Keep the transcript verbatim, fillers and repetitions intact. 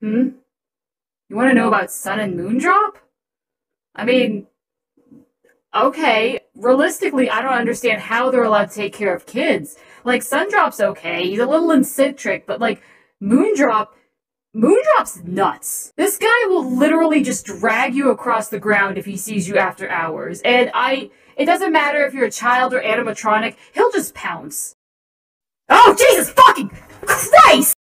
Hmm? You want to know about Sun and Moondrop? I mean, okay, realistically, I don't understand how they're allowed to take care of kids. Like, Sundrop's okay, he's a little eccentric, but like, Moondrop, Moondrop's nuts. This guy will literally just drag you across the ground if he sees you after hours, and I, it doesn't matter if you're a child or animatronic, he'll just pounce. Oh, Jesus fucking Christ!